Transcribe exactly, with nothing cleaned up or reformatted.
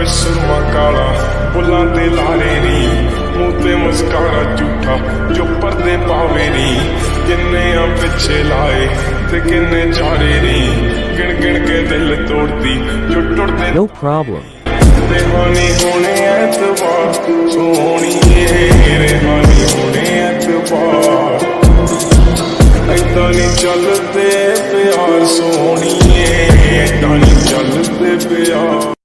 सुरमा काला बुलां ते लारे नी मूंह ते मुस्कारा झूठा जो पर्दे पावे नी किन्ने आ पिछे लाए ते किन्ने चारे नी गिण गिण के दिल तोड़ती जो टुटदे No problem. रेहानी होने एतबार सोहनी रेहानी होने एतबार ऐदा नहीं चलते प्यार सोहनी ऐदा नहीं चलते प्यार।